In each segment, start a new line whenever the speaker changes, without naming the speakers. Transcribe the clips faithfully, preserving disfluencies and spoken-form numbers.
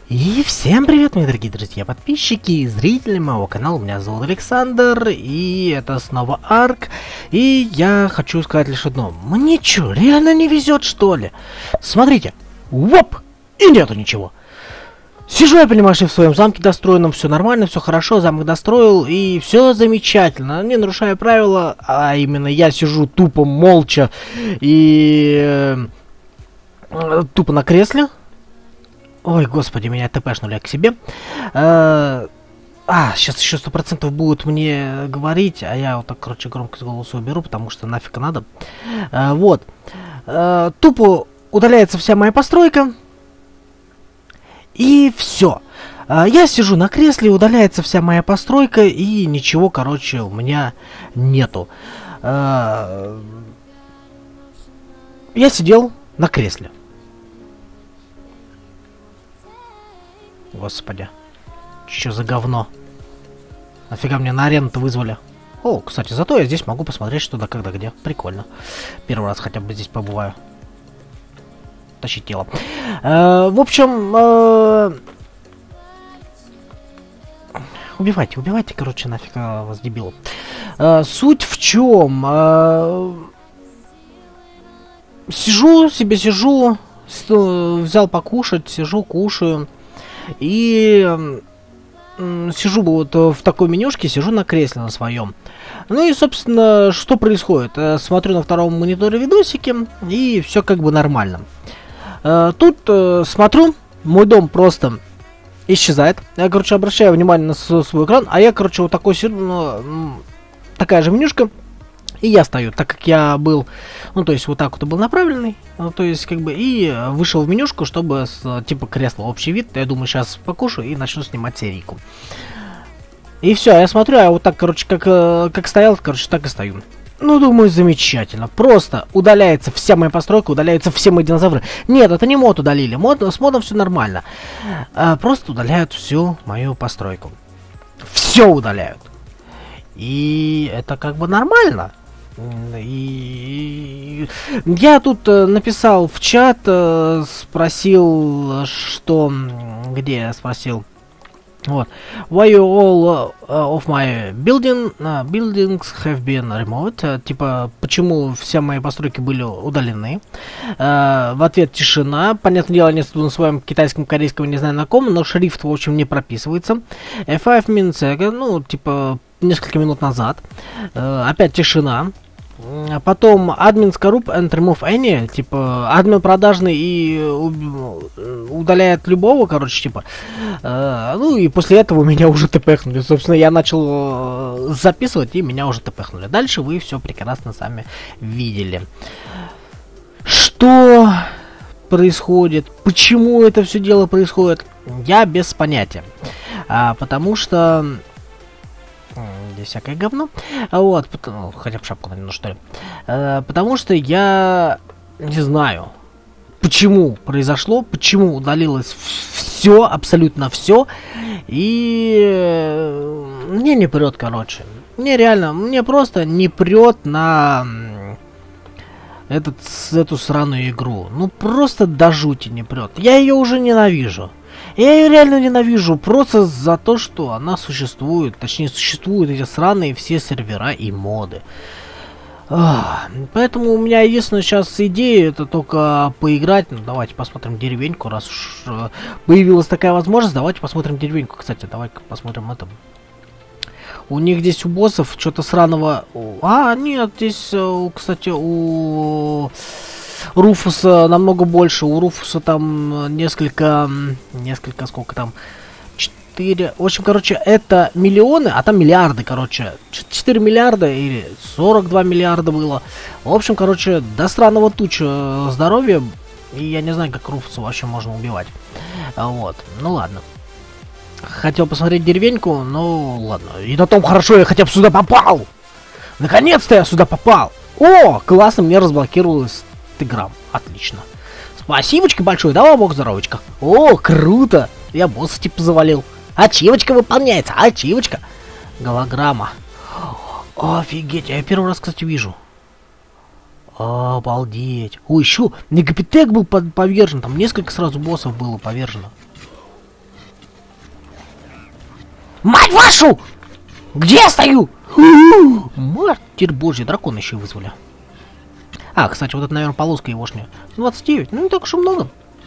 И всем привет, мои дорогие друзья, подписчики и зрители моего канала. Меня зовут Александр, и это снова Арк. И я хочу сказать лишь одно. Мне чё, реально не везет, что ли? Смотрите. Воп! И нету ничего. Сижу я, понимаешь, в своем замке достроенном, все нормально, все хорошо, замок достроил, и все замечательно, не нарушая правила, а именно я сижу тупо, молча и э, тупо на кресле. Ой, господи, меня тэпэшнули к себе. Э, а, сейчас еще сто процентов будут мне говорить, а я вот так, короче, громкость голоса уберу, потому что нафиг надо. Э, вот. Э, тупо удаляется вся моя постройка. И все. Я сижу на кресле, удаляется вся моя постройка, и ничего, короче, у меня нету. Я сидел на кресле. Господи. Что за говно? Нафига мне на арену-то вызвали? О, кстати, зато я здесь могу посмотреть, что да, когда, где. Прикольно. Первый раз хотя бы здесь побываю. Тащить тело. Э, в общем, э, убивайте, убивайте, короче, нафиг вас, дебилов. Э, суть в чем? Э, сижу, себе сижу, взял покушать, сижу, кушаю. И э, сижу вот в такой менюшке, сижу на кресле на своем. Ну и, собственно, что происходит? Э, смотрю на втором мониторе видосики, и все как бы нормально. Uh, тут uh, смотрю, мой дом просто исчезает. Я, короче, обращаю внимание на свой экран, а я, короче, вот такой, ну, такая же менюшка, и я стою, так как я был, ну, то есть вот так вот был направленный, ну, то есть, как бы, и вышел в менюшку, чтобы, с, типа, кресло общий вид, я думаю, сейчас покушаю и начну снимать серийку. И все, я смотрю, а вот так, короче, как, как стоял, короче, так и стою. Ну, думаю, замечательно. Просто удаляется вся моя постройка, удаляются все мои динозавры. Нет, это не мод удалили. Мод, с модом все нормально. А, просто удаляют всю мою постройку. Все удаляют. И это как бы нормально. И я тут э, написал в чат, э, спросил, что... Где я спросил? Вот. Why you all uh, of my building uh, buildings have been removed? Uh, типа, почему все мои постройки были удалены? Uh, в ответ тишина. Понятное дело, не на своем китайском, корейском, не знаю на ком, но шрифт, в общем, не прописывается. Uh, five minutes ago, ну, типа, несколько минут назад. Uh, опять тишина. Потом админ скоруп and remove any, типа, админ продажный и удаляет любого, короче, типа. Э, ну и после этого меня уже тпхнули. Собственно, я начал записывать, и меня уже тпхнули. Дальше вы все прекрасно сами видели. Что происходит? Почему это все дело происходит? Я без понятия. А, потому что... Здесь всякое говно. Вот, потому, хотя бы шапку надену, что ли. Э, потому что я не знаю, почему произошло, почему удалилось все, абсолютно все. И э, мне не прет, короче. Мне реально, мне просто не прет на этот, эту сраную игру. Ну просто до жути не прет. Я ее уже ненавижу. Я ее реально ненавижу, просто за то, что она существует, точнее, существуют эти сраные все сервера и моды. Ах, поэтому у меня единственная сейчас идея, это только поиграть. Ну, давайте посмотрим деревеньку, раз уж э, появилась такая возможность, давайте посмотрим деревеньку. Кстати, давайте посмотрим это. У них здесь у боссов что-то сраного... А, нет, здесь, кстати, у... Руфуса намного больше. У Руфуса там несколько... Несколько, сколько там? четыре... В общем, короче, это миллионы, а там миллиарды, короче. четыре миллиарда или сорок два миллиарда было. В общем, короче, до странного туча здоровья. И я не знаю, как Руфуса вообще можно убивать. Вот. Ну ладно. Хотел посмотреть деревеньку, но ладно. И на том хорошо, я хотя бы сюда попал. Наконец-то я сюда попал. О, классно, мне разблокировалось грамм. Отлично. Спасибочка большое, да, бог здоровочка. О, круто. Я босса типа завалил. Ачивочка выполняется, ачивочка. Голограмма. Офигеть, я первый раз, кстати, вижу. Обалдеть. Ой, еще Негапитек был повержен, там несколько сразу боссов было повержено. Мать вашу! Где я стою? Матерь божья, дракона еще вызвали. А, кстати, вот это, наверное, полоска егошняя. двадцать девять, ну не так уж и много.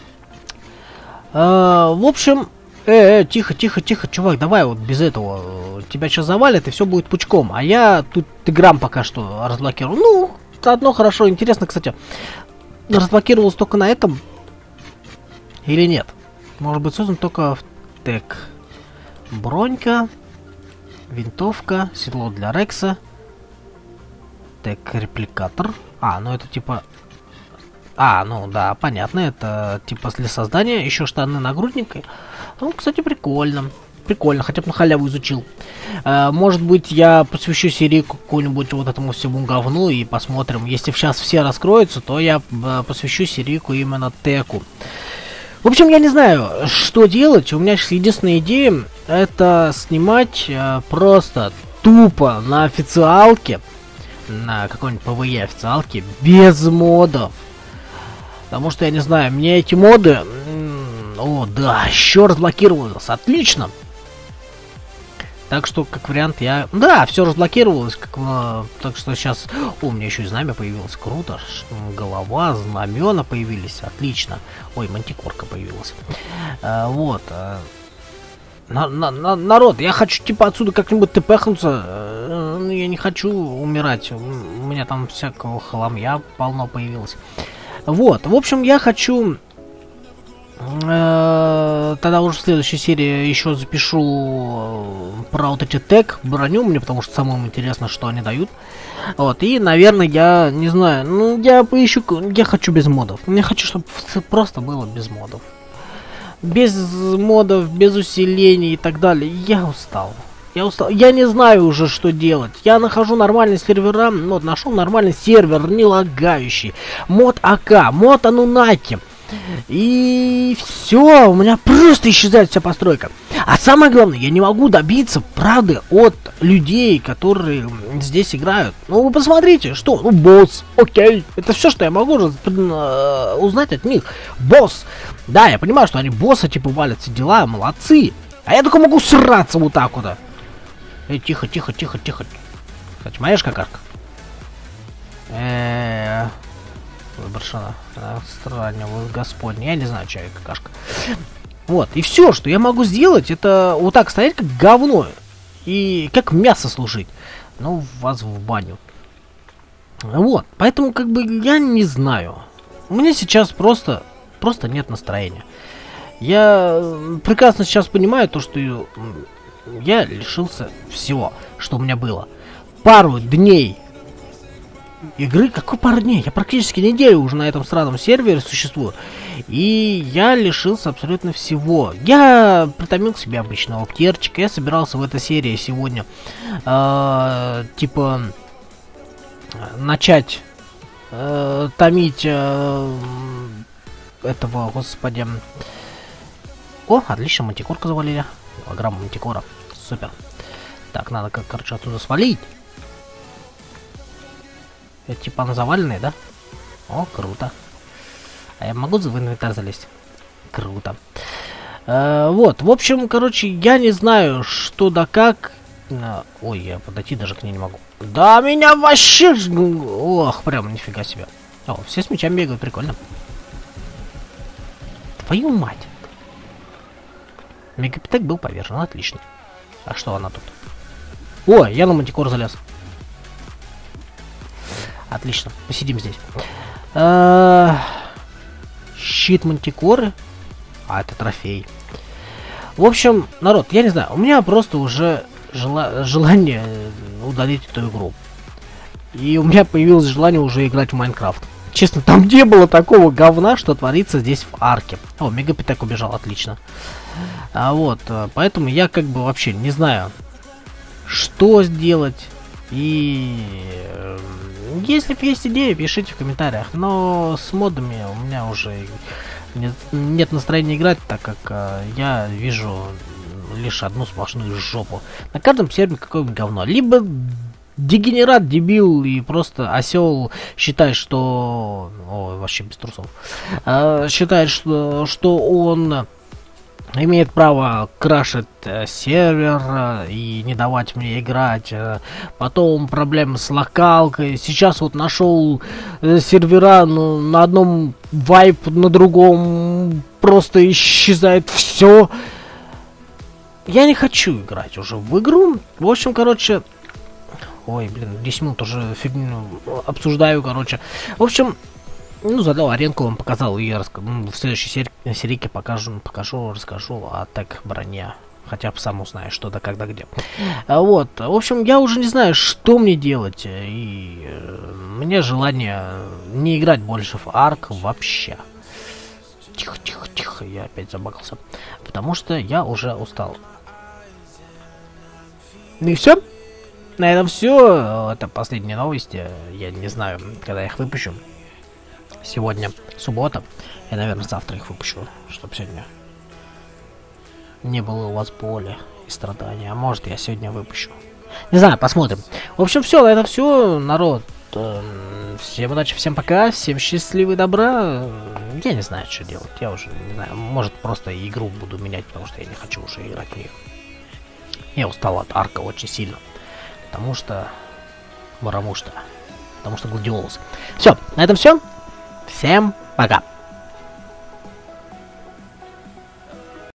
А, в общем, э, э, тихо, тихо, тихо, чувак, давай вот без этого. Тебя сейчас завалят, и все будет пучком. А я тут тиграм пока что разблокирую. Ну, одно хорошо, интересно, кстати. Разблокировалось только на этом? Или нет? Может быть, создан только в тег. Бронька. Винтовка. Седло для Рекса. Тег репликатор. А, ну это типа... А, ну да, понятно, это типа для создания. Еще штаны нагрудника. Ну, кстати, прикольно. Прикольно, хотя бы на халяву изучил. А, может быть, я посвящу серийку какому-нибудь вот этому всему говну и посмотрим. Если сейчас все раскроются, то я а, посвящу серийку именно теку. В общем, я не знаю, что делать. У меня сейчас единственная идея — это снимать а, просто тупо на официалке. На какой-нибудь ПВЕ официалке без модов. Потому что, я не знаю, мне эти моды... О, да, еще разблокировалось. Отлично. Так что, как вариант, я... Да, все разблокировалось. Как... Так что сейчас... О, у меня еще и знамя появилось. Круто. Голова, знамена появились. Отлично. Ой, мантикорка появилась. А, вот. На, на, на, народ, я хочу, типа, отсюда как-нибудь тпхнуться. Я не хочу умирать. У меня там всякого хламья полно появилось. Вот. В общем, я хочу... Тогда уже в следующей серии еще запишу про вот эти тег, броню мне, потому что самому интересно, что они дают. Вот, и, наверное, я не знаю, ну, я поищу, я хочу без модов. Я хочу, чтобы просто было без модов. Без модов, без усилений и так далее. Я устал. Я устал. Я не знаю уже, что делать. Я нахожу нормальный сервера, ну, нашел нормальный сервер, не лагающий. Мод АК, мод Анунаки. И все, у меня просто исчезает вся постройка. А самое главное, я не могу добиться правды от людей, которые здесь играют. Ну вы посмотрите, что, ну босс, окей, это все, что я могу э, узнать от них. Босс, да, я понимаю, что они босса типа валят все дела, молодцы. А я только могу сраться вот так вот. Эй, тихо, тихо, тихо, тихо. Кстати, моя ж какашка. Эээ... Выброшена. Странно, вот господня. Я не знаю, чья какашка. Вот. И все, что я могу сделать, это вот так стоять, как говно. И как мясо служить. Ну, вас в баню. Вот. Поэтому, как бы, я не знаю. У меня сейчас просто, просто нет настроения. Я прекрасно сейчас понимаю то, что я лишился всего, что у меня было. Пару дней игры, какой пару дней? Я практически неделю уже на этом сраном сервере существую. И я лишился абсолютно всего. Я притомил к себе обычного птерчика. Я собирался в этой серии сегодня э, типа начать э, томить э, этого, господи. О, отлично, мантикорку завалили. Килограмм мантикора. Супер. Так, надо, как, короче, оттуда свалить. Это типа она заваленная, да? О, круто. А я могу в инвентарь залезть? Круто. Э, вот, в общем, короче, я не знаю, что да как. Э, ой, я подойти даже к ней не могу. Да меня вообще... Ох, прям нифига себе. О, все с мечами бегают, прикольно. Твою мать. Мегапитек был повержен, отлично. А что она тут? О, я на мантикор залез. Отлично, посидим здесь. А, щит мантикоры. А, это трофей. В общем, народ, я не знаю, у меня просто уже жела желание удалить эту игру. И у меня появилось желание уже играть в Майнкрафт. Честно, там не было такого говна, что творится здесь в арке. О, Мегапитек убежал, отлично. А вот, поэтому я как бы вообще не знаю, что сделать. И если есть идеи, пишите в комментариях. Но с модами у меня уже нет, нет настроения играть, так как э, я вижу лишь одну сплошную жопу. На каждом сервере какое-нибудь говно. Либо дегенерат, дебил и просто осел считает, что... О, вообще без трусов. Э, считает, что, что он имеет право крашить э, сервер э, и не давать мне играть. Э, потом проблемы с локалкой. Сейчас вот нашел э, сервера, ну, на одном вайп, на другом просто исчезает все. Я не хочу играть уже в игру. В общем, короче... Ой, блин, десять минут уже фигню обсуждаю, короче. В общем... Ну, задал аренку, вам показал, и я раска... ну, в следующей сери... серийке покажу, покажу, расскажу о так броне. Хотя бы сам узнаю, что да, когда, где. А, вот, в общем, я уже не знаю, что мне делать. И э, мне желание не играть больше в Арк вообще. Тихо, тихо, тихо, я опять забагался. Потому что я уже устал. Ну и все. На этом все. Это последние новости. Я не знаю, когда я их выпущу. Сегодня суббота. Я, наверное, завтра их выпущу, чтобы сегодня не было у вас боли и страдания. А может, я сегодня выпущу. Не знаю, посмотрим. В общем, все, это все, народ. Всем удачи, всем пока, всем счастливы, добра. Я не знаю, что делать. Я уже не знаю. Может, просто игру буду менять, потому что я не хочу уже играть в нее. Я устал от Арка очень сильно. Потому что... Потому что... Потому что Гладиолус. Все, на этом все. Всем пока.